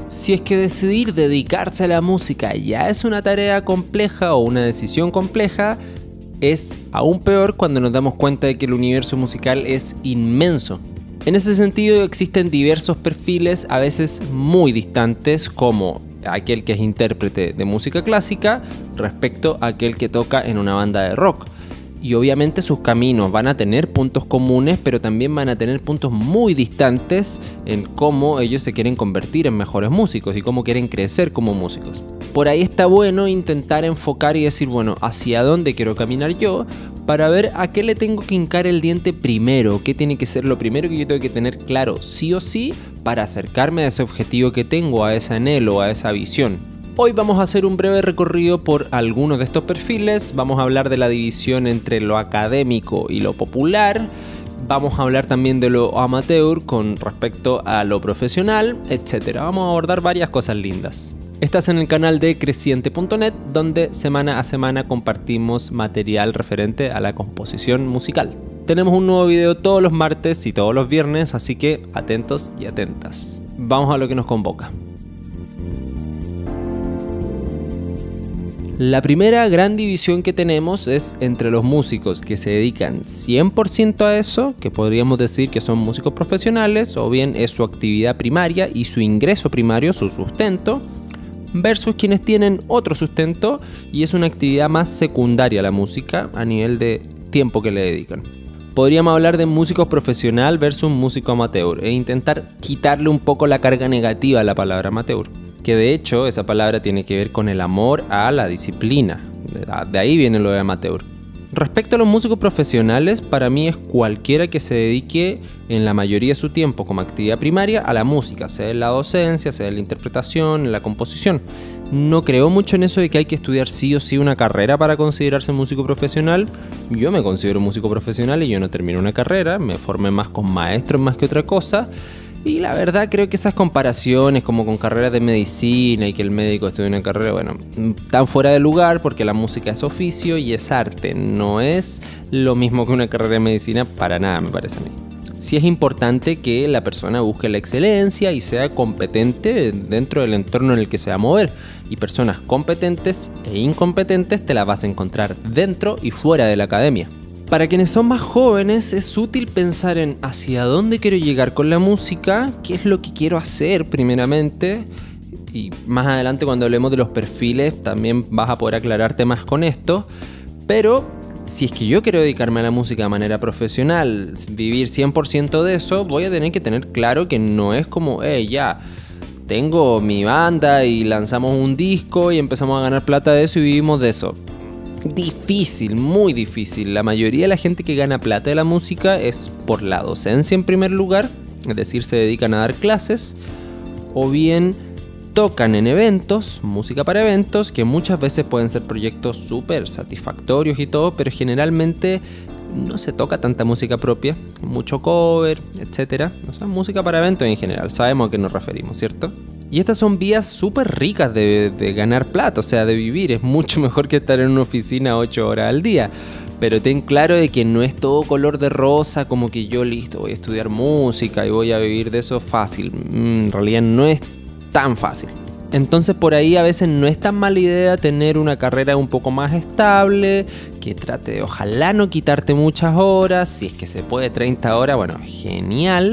Si es que decidir dedicarse a la música ya es una tarea compleja o una decisión compleja, es aún peor cuando nos damos cuenta de que el universo musical es inmenso. En ese sentido existen diversos perfiles, a veces muy distantes, como aquel que es intérprete de música clásica respecto a aquel que toca en una banda de rock. Y obviamente sus caminos van a tener puntos comunes, pero también van a tener puntos muy distantes en cómo ellos se quieren convertir en mejores músicos y cómo quieren crecer como músicos. Por ahí está bueno intentar enfocar y decir, bueno, ¿hacia dónde quiero caminar yo? Para ver a qué le tengo que hincar el diente primero, qué tiene que ser lo primero que yo tengo que tener claro sí o sí para acercarme a ese objetivo que tengo, a ese anhelo, a esa visión. Hoy vamos a hacer un breve recorrido por algunos de estos perfiles, vamos a hablar de la división entre lo académico y lo popular, vamos a hablar también de lo amateur con respecto a lo profesional, etc. Vamos a abordar varias cosas lindas. Estás en el canal de Creciente.net, donde semana a semana compartimos material referente a la composición musical. Tenemos un nuevo video todos los martes y todos los viernes, así que atentos y atentas. Vamos a lo que nos convoca. La primera gran división que tenemos es entre los músicos que se dedican 100% a eso, que podríamos decir que son músicos profesionales, o bien es su actividad primaria y su ingreso primario, su sustento, versus quienes tienen otro sustento y es una actividad más secundaria a la música a nivel de tiempo que le dedican. Podríamos hablar de músico profesional versus músico amateur e intentar quitarle un poco la carga negativa a la palabra amateur. Que de hecho esa palabra tiene que ver con el amor a la disciplina, de ahí viene lo de amateur. Respecto a los músicos profesionales, para mí es cualquiera que se dedique en la mayoría de su tiempo como actividad primaria a la música, sea en la docencia, sea en la interpretación, en la composición. No creo mucho en eso de que hay que estudiar sí o sí una carrera para considerarse músico profesional. Yo me considero músico profesional y yo no terminé una carrera, me formé más con maestros más que otra cosa. Y la verdad creo que esas comparaciones como con carreras de medicina y que el médico estudia una carrera, bueno, están fuera de lugar porque la música es oficio y es arte. No es lo mismo que una carrera de medicina para nada, me parece a mí. Sí es importante que la persona busque la excelencia y sea competente dentro del entorno en el que se va a mover. Y personas competentes e incompetentes te las vas a encontrar dentro y fuera de la academia. Para quienes son más jóvenes es útil pensar en hacia dónde quiero llegar con la música, qué es lo que quiero hacer primeramente, y más adelante cuando hablemos de los perfiles también vas a poder aclararte más con esto, pero si es que yo quiero dedicarme a la música de manera profesional, vivir 100% de eso, voy a tener que tener claro que no es como, ya, tengo mi banda y lanzamos un disco y empezamos a ganar plata de eso y vivimos de eso. Difícil, muy difícil. La mayoría de la gente que gana plata de la música es por la docencia en primer lugar, es decir, se dedican a dar clases, o bien tocan en eventos, música para eventos, que muchas veces pueden ser proyectos súper satisfactorios y todo, pero generalmente no se toca tanta música propia, mucho cover, etc. O sea, música para eventos en general, sabemos a qué nos referimos, ¿cierto? Y estas son vías súper ricas de ganar plata, o sea, de vivir. Es mucho mejor que estar en una oficina 8 horas al día. Pero ten claro de que no es todo color de rosa, como que yo listo, voy a estudiar música y voy a vivir de eso fácil. En realidad no es tan fácil. Entonces por ahí a veces no es tan mala idea tener una carrera un poco más estable, que trate de ojalá no quitarte muchas horas, si es que se puede 30 horas, bueno, genial.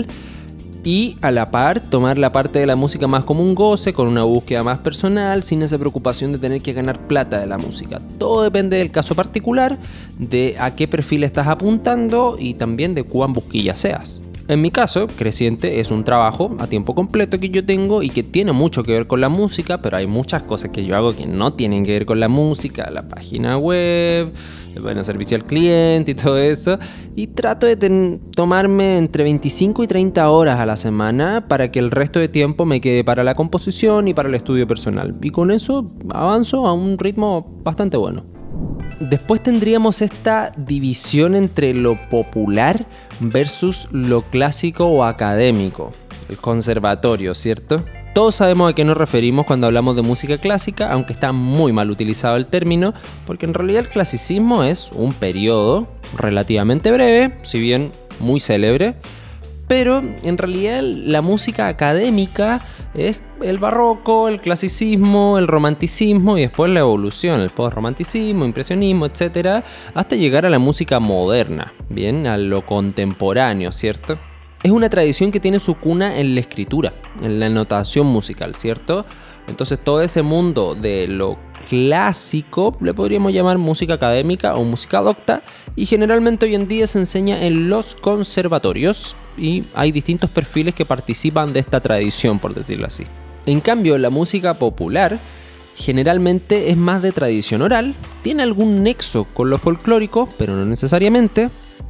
Y a la par tomar la parte de la música más como un goce, con una búsqueda más personal, sin esa preocupación de tener que ganar plata de la música. Todo depende del caso particular, de a qué perfil estás apuntando y también de cuán busquilla seas. En mi caso, Creciente es un trabajo a tiempo completo que yo tengo y que tiene mucho que ver con la música, pero hay muchas cosas que yo hago que no tienen que ver con la música, la página web, bueno, servicio al cliente y todo eso, y trato de tomarme entre 25 y 30 horas a la semana para que el resto de tiempo me quede para la composición y para el estudio personal, y con eso avanzo a un ritmo bastante bueno. Después tendríamos esta división entre lo popular versus lo clásico o académico, el conservatorio, ¿cierto? Todos sabemos a qué nos referimos cuando hablamos de música clásica, aunque está muy mal utilizado el término, porque en realidad el clasicismo es un periodo relativamente breve, si bien muy célebre, Pero en realidad la música académica es el barroco, el clasicismo, el romanticismo y después la evolución, el postromanticismo, impresionismo, etc. hasta llegar a la música moderna, bien, a lo contemporáneo, ¿cierto? Es una tradición que tiene su cuna en la escritura, en la notación musical, ¿cierto? Entonces todo ese mundo de lo clásico le podríamos llamar música académica o música docta, y generalmente hoy en día se enseña en los conservatorios y hay distintos perfiles que participan de esta tradición, por decirlo así. En cambio, la música popular generalmente es más de tradición oral, tiene algún nexo con lo folclórico, pero no necesariamente,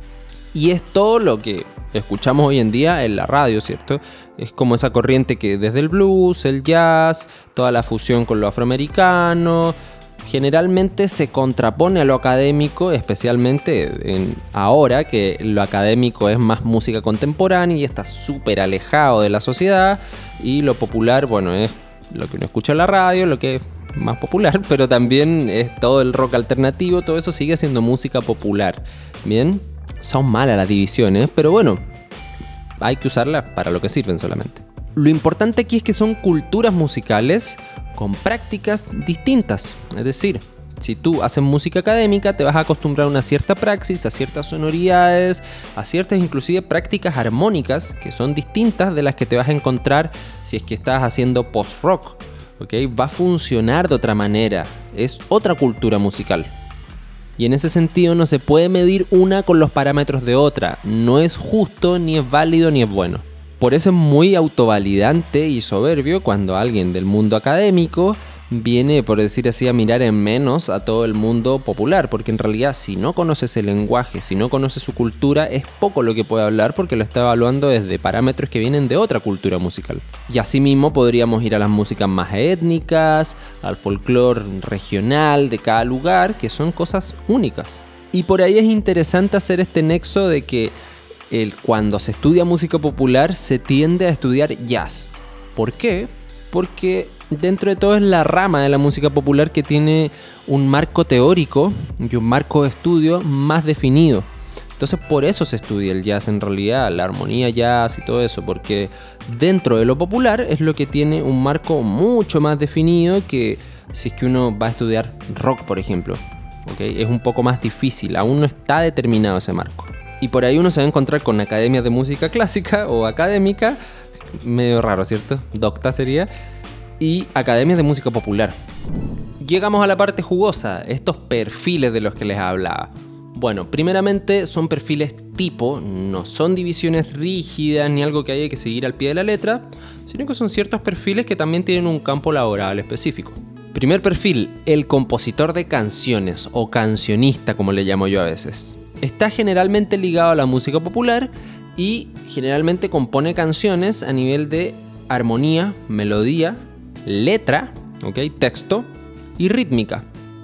y es todo lo que escuchamos hoy en día en la radio, ¿cierto? Es como esa corriente que desde el blues, el jazz, toda la fusión con lo afroamericano, generalmente se contrapone a lo académico, especialmente ahora que lo académico es más música contemporánea y está súper alejado de la sociedad, y lo popular, bueno, es lo que uno escucha en la radio, lo que es más popular, pero también es todo el rock alternativo, todo eso sigue siendo música popular, ¿bien? Son malas las divisiones, pero bueno, hay que usarlas para lo que sirven solamente. Lo importante aquí es que son culturas musicales con prácticas distintas. Es decir, si tú haces música académica, te vas a acostumbrar a una cierta praxis, a ciertas sonoridades, a ciertas inclusive prácticas armónicas que son distintas de las que te vas a encontrar si es que estás haciendo post-rock. ¿Okay? Va a funcionar de otra manera, es otra cultura musical. Y en ese sentido no se puede medir una con los parámetros de otra. No es justo, ni es válido, ni es bueno. Por eso es muy autovalidante y soberbio cuando alguien del mundo académico viene, por decir así, a mirar en menos a todo el mundo popular. Porque en realidad, si no conoces el lenguaje, si no conoces su cultura, es poco lo que puede hablar porque lo está evaluando desde parámetros que vienen de otra cultura musical. Y asimismo podríamos ir a las músicas más étnicas, al folclore regional de cada lugar, que son cosas únicas. Y por ahí es interesante hacer este nexo de que cuando se estudia música popular se tiende a estudiar jazz. ¿Por qué? Porque dentro de todo es la rama de la música popular que tiene un marco teórico y un marco de estudio más definido. Entonces por eso se estudia el jazz en realidad, la armonía jazz y todo eso, porque dentro de lo popular es lo que tiene un marco mucho más definido que si es que uno va a estudiar rock, por ejemplo. ¿Okay? Es un poco más difícil, aún no está determinado ese marco. Y por ahí uno se va a encontrar con academias de música clásica o académica, medio raro, ¿cierto? Docta sería. Y academias de música popular. Llegamos a la parte jugosa, estos perfiles de los que les hablaba. Bueno, primeramente son perfiles tipo, no son divisiones rígidas ni algo que haya que seguir al pie de la letra, sino que son ciertos perfiles que también tienen un campo laboral específico. Primer perfil, el compositor de canciones o cancionista, como le llamo yo a veces. Está generalmente ligado a la música popular y generalmente compone canciones a nivel de armonía, melodía, letra, ¿okay? Texto y rítmica.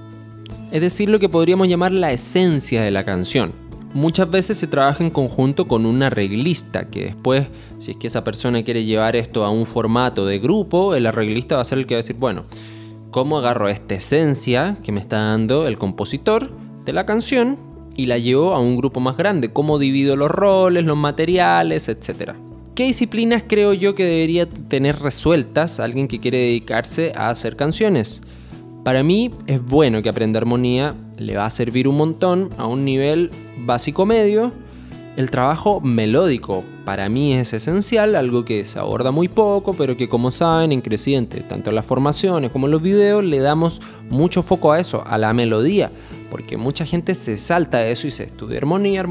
Es decir, lo que podríamos llamar la esencia de la canción. Muchas veces se trabaja en conjunto con un arreglista, que después, si es que esa persona quiere llevar esto a un formato de grupo, el arreglista va a ser el que va a decir, bueno, ¿cómo agarro esta esencia que me está dando el compositor de la canción y la llevo a un grupo más grande? ¿Cómo divido los roles, los materiales, etcétera? ¿Qué disciplinas creo yo que debería tener resueltas alguien que quiere dedicarse a hacer canciones? Para mí es bueno que aprenda armonía, le va a servir un montón a un nivel básico medio. El trabajo melódico para mí es esencial, algo que se aborda muy poco, pero que como saben en Creciente, tanto en las formaciones como en los videos, le damos mucho foco a eso, a la melodía, porque mucha gente se salta eso y se estudia armonía,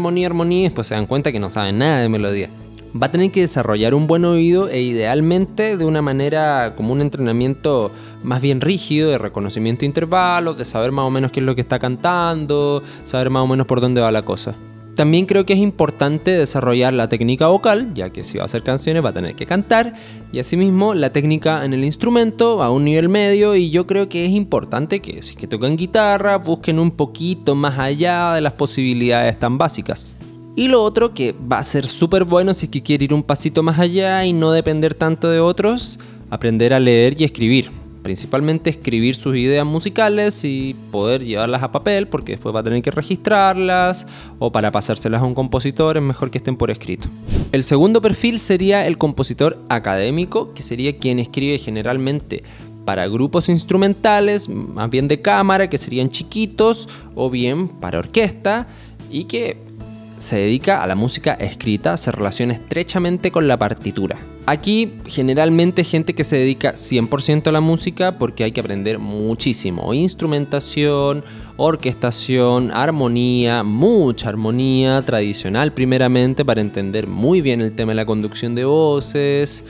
y después se dan cuenta que no saben nada de melodía. Va a tener que desarrollar un buen oído e idealmente de una manera como un entrenamiento más bien rígido de reconocimiento de intervalos, de saber más o menos qué es lo que está cantando, saber más o menos por dónde va la cosa. También creo que es importante desarrollar la técnica vocal, ya que si va a hacer canciones va a tener que cantar, y asimismo la técnica en el instrumento a un nivel medio, y yo creo que es importante que si es que tocan guitarra busquen un poquito más allá de las posibilidades tan básicas. Y lo otro que va a ser súper bueno si es que quiere ir un pasito más allá y no depender tanto de otros, aprender a leer y escribir. principalmente escribir sus ideas musicales y poder llevarlas a papel, porque después va a tener que registrarlas, o para pasárselas a un compositor es mejor que estén por escrito. El segundo perfil sería el compositor académico, que sería quien escribe generalmente para grupos instrumentales, más bien de cámara, que serían chiquitos, o bien para orquesta, y que se dedica a la música escrita, se relaciona estrechamente con la partitura. Aquí generalmente gente que se dedica 100% a la música, porque hay que aprender muchísimo: instrumentación, orquestación, armonía, mucha armonía tradicional primeramente, para entender muy bien el tema de la conducción de voces,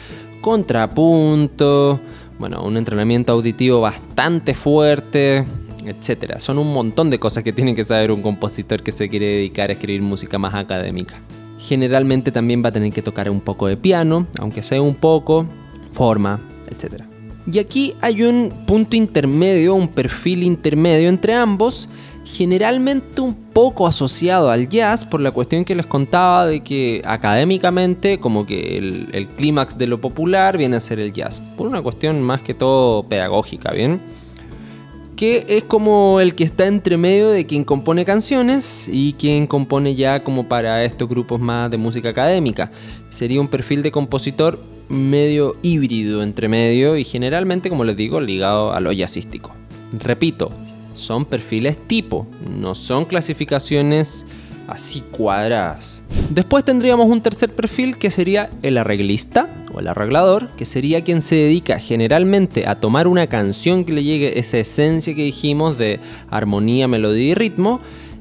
contrapunto, bueno, un entrenamiento auditivo bastante fuerte, etcétera. Son un montón de cosas que tiene que saber un compositor que se quiere dedicar a escribir música más académica. Generalmente también va a tener que tocar un poco de piano, aunque sea un poco, forma, etcétera. Y aquí hay un punto intermedio, un perfil intermedio entre ambos, generalmente un poco asociado al jazz, por la cuestión que les contaba de que académicamente como que el clímax de lo popular viene a ser el jazz, por una cuestión más que todo pedagógica, ¿bien? Que es como el que está entre medio de quien compone canciones y quien compone ya como para estos grupos más de música académica. Sería un perfil de compositor medio híbrido entre medio y generalmente, como les digo, ligado a lo jazzístico. Repito, son perfiles tipo, no son clasificaciones así cuadradas. Después tendríamos un tercer perfil, que sería el arreglista o el arreglador, que sería quien se dedica generalmente a tomar una canción que le llegue esa esencia que dijimos de armonía, melodía y ritmo,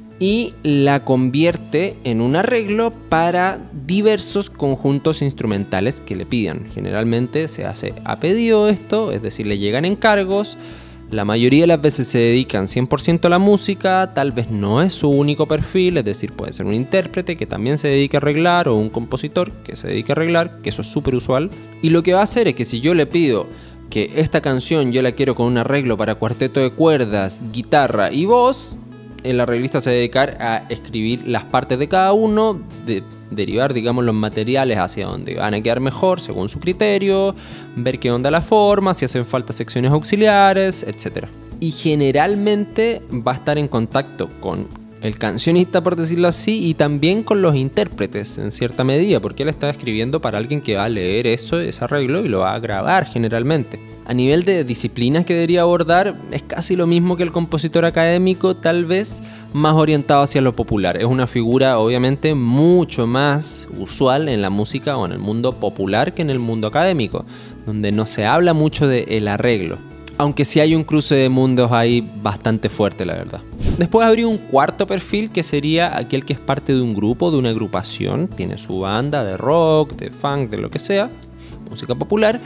y la convierte en un arreglo para diversos conjuntos instrumentales que le pidan. Generalmente se hace a pedido esto, es decir, le llegan encargos. La mayoría de las veces se dedican 100% a la música, tal vez no es su único perfil, es decir, puede ser un intérprete que también se dedique a arreglar, o un compositor que se dedique a arreglar, que eso es súper usual. Y lo que va a hacer es que si yo le pido que esta canción yo la quiero con un arreglo para cuarteto de cuerdas, guitarra y voz, el arreglista se va a dedicar a escribir las partes de cada uno, derivar, digamos, los materiales hacia donde van a quedar mejor según su criterio, ver qué onda la forma, si hacen falta secciones auxiliares, etc. Y generalmente va a estar en contacto con el cancionista, por decirlo así, y también con los intérpretes en cierta medida, porque él está escribiendo para alguien que va a leer ese arreglo y lo va a grabar generalmente. A nivel de disciplinas que debería abordar, es casi lo mismo que el compositor académico, tal vez más orientado hacia lo popular. Es una figura obviamente mucho más usual en la música o en el mundo popular que en el mundo académico, donde no se habla mucho del arreglo. Aunque sí hay un cruce de mundos ahí bastante fuerte, la verdad. Después habría un cuarto perfil, que sería aquel que es parte de un grupo, de una agrupación, tiene su banda de rock, de funk, de lo que sea, música popular,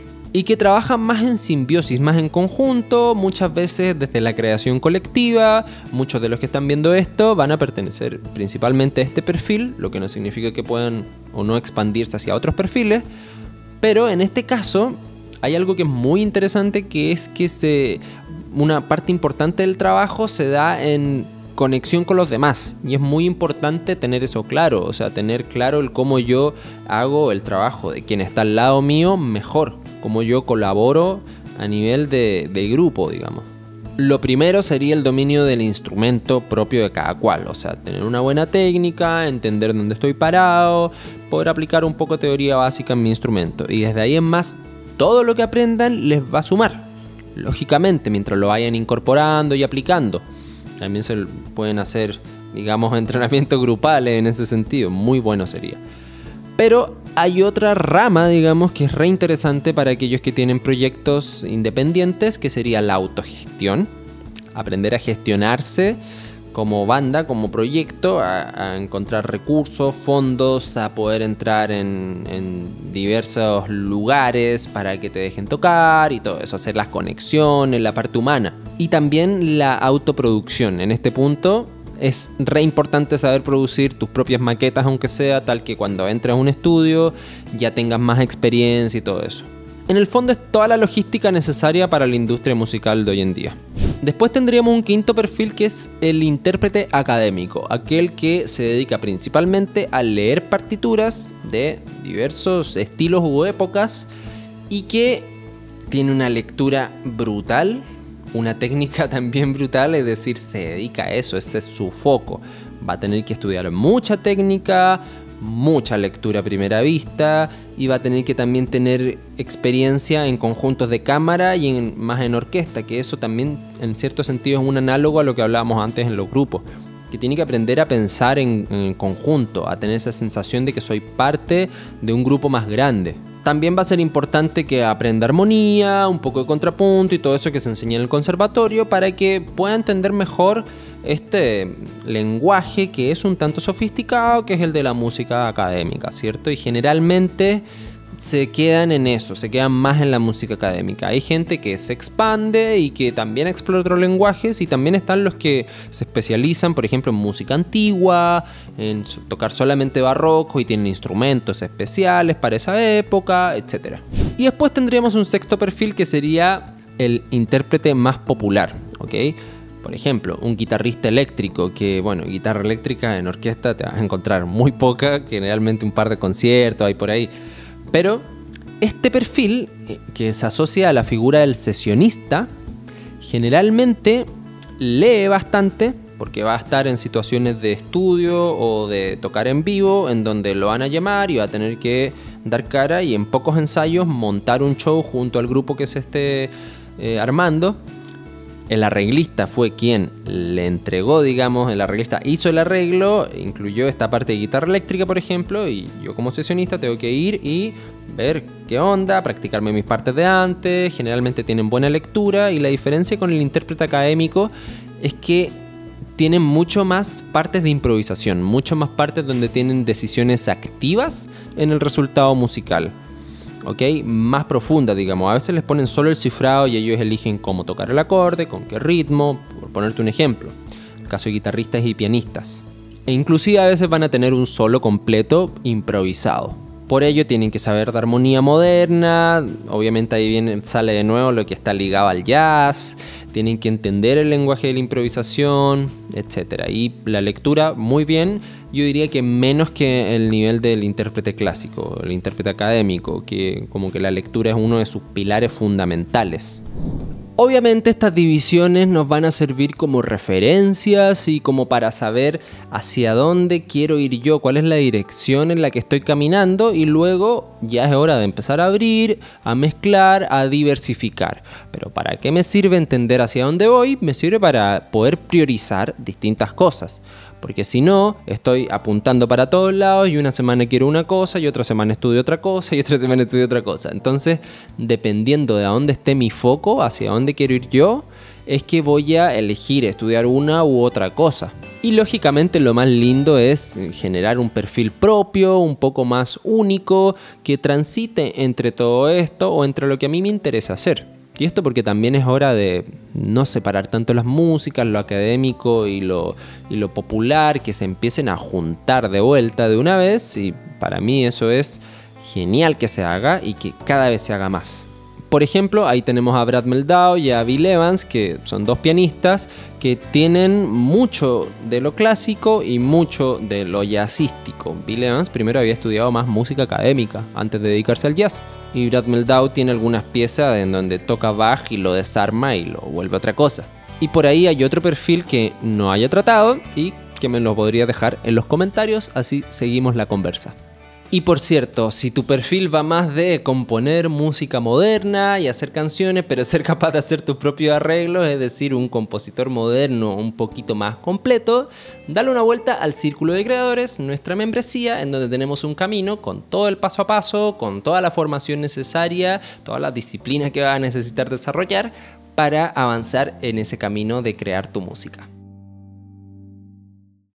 y que trabajan más en simbiosis, más en conjunto, muchas veces desde la creación colectiva. Muchos de los que están viendo esto van a pertenecer principalmente a este perfil, lo que no significa que puedan o no expandirse hacia otros perfiles, pero en este caso hay algo que es muy interesante, que es que una parte importante del trabajo se da en conexión con los demás, y es muy importante tener eso claro, o sea, tener claro el cómo yo hago el trabajo de quien está al lado mío mejor, cómo yo colaboro a nivel de grupo, digamos. Lo primero sería el dominio del instrumento propio de cada cual, o sea, tener una buena técnica, entender dónde estoy parado, poder aplicar un poco de teoría básica en mi instrumento, y desde ahí en más todo lo que aprendan les va a sumar, lógicamente, mientras lo vayan incorporando y aplicando. También se pueden hacer, digamos, entrenamientos grupales en ese sentido, muy bueno sería. Pero hay otra rama, digamos, que es re interesante para aquellos que tienen proyectos independientes, que sería la autogestión. Aprender a gestionarse como banda, como proyecto, a encontrar recursos, fondos, a poder entrar en diversos lugares para que te dejen tocar y todo eso, hacer las conexiones, la parte humana. Y también la autoproducción. En este punto es re importante saber producir tus propias maquetas, aunque sea, tal que cuando entres a un estudio ya tengas más experiencia y todo eso. En el fondo es toda la logística necesaria para la industria musical de hoy en día. Después tendríamos un quinto perfil, que es el intérprete académico, aquel que se dedica principalmente a leer partituras de diversos estilos u épocas y que tiene una lectura brutal, una técnica también brutal, es decir, se dedica a eso, ese es su foco. Va a tener que estudiar mucha técnica, mucha lectura a primera vista, y va a tener que también tener experiencia en conjuntos de cámara y más en orquesta, que eso también en cierto sentido es un análogo a lo que hablábamos antes en los grupos, que tiene que aprender a pensar en conjunto, a tener esa sensación de que soy parte de un grupo más grande. También va a ser importante que aprenda armonía, un poco de contrapunto y todo eso que se enseña en el conservatorio para que pueda entender mejor este lenguaje que es un tanto sofisticado, que es el de la música académica, ¿cierto? Y generalmente se quedan en eso, se quedan más en la música académica. Hay gente que se expande y que también explora otros lenguajes, y también están los que se especializan, por ejemplo, en música antigua, en tocar solamente barroco y tienen instrumentos especiales para esa época, etc. Y después tendríamos un sexto perfil que sería el intérprete más popular, ¿ok? Por ejemplo, un guitarrista eléctrico, que bueno, guitarra eléctrica en orquesta te vas a encontrar muy poca, generalmente un par de conciertos hay por ahí. Pero este perfil, que se asocia a la figura del sesionista, generalmente lee bastante, porque va a estar en situaciones de estudio o de tocar en vivo, en donde lo van a llamar y va a tener que dar cara y en pocos ensayos montar un show junto al grupo que se esté armando. El arreglista fue quien le entregó, digamos, el arreglista hizo el arreglo, incluyó esta parte de guitarra eléctrica, por ejemplo, y yo como sesionista tengo que ir y ver qué onda, practicarme mis partes de antes. Generalmente tienen buena lectura, y la diferencia con el intérprete académico es que tienen mucho más partes de improvisación, mucho más partes donde tienen decisiones activas en el resultado musical. ¿Ok? Más profunda, digamos. A veces les ponen solo el cifrado y ellos eligen cómo tocar el acorde, con qué ritmo, por ponerte un ejemplo. En el caso de guitarristas y pianistas. E inclusive a veces van a tener un solo completo improvisado. Por ello tienen que saber de armonía moderna, obviamente ahí sale de nuevo lo que está ligado al jazz, tienen que entender el lenguaje de la improvisación, etc. Y la lectura, muy bien, yo diría que menos que el nivel del intérprete clásico, el intérprete académico, que como que la lectura es uno de sus pilares fundamentales. Obviamente estas divisiones nos van a servir como referencias y como para saber hacia dónde quiero ir yo, cuál es la dirección en la que estoy caminando, y luego ya es hora de empezar a abrir, a mezclar, a diversificar. Pero ¿para qué me sirve entender hacia dónde voy? Me sirve para poder priorizar distintas cosas. Porque si no, estoy apuntando para todos lados y una semana quiero una cosa y otra semana estudio otra cosa y otra semana estudio otra cosa. Entonces, dependiendo de a dónde esté mi foco, hacia dónde quiero ir yo, es que voy a elegir estudiar una u otra cosa. Y lógicamente lo más lindo es generar un perfil propio, un poco más único, que transite entre todo esto o entre lo que a mí me interesa hacer. Y esto porque también es hora de no separar tanto las músicas, lo académico y lo popular, que se empiecen a juntar de vuelta de una vez, y para mí eso es genial que se haga y que cada vez se haga más. Por ejemplo, ahí tenemos a Brad Mehldau y a Bill Evans, que son dos pianistas que tienen mucho de lo clásico y mucho de lo jazzístico. Bill Evans primero había estudiado más música académica antes de dedicarse al jazz. Y Brad Mehldau tiene algunas piezas en donde toca Bach y lo desarma y lo vuelve otra cosa. Y por ahí hay otro perfil que no haya tratado y que me lo podría dejar en los comentarios, así seguimos la conversa. Y por cierto, si tu perfil va más de componer música moderna y hacer canciones, pero ser capaz de hacer tus propios arreglos, es decir, un compositor moderno un poquito más completo, dale una vuelta al Círculo de Creadores, nuestra membresía, en donde tenemos un camino con todo el paso a paso, con toda la formación necesaria, todas las disciplinas que vas a necesitar desarrollar para avanzar en ese camino de crear tu música.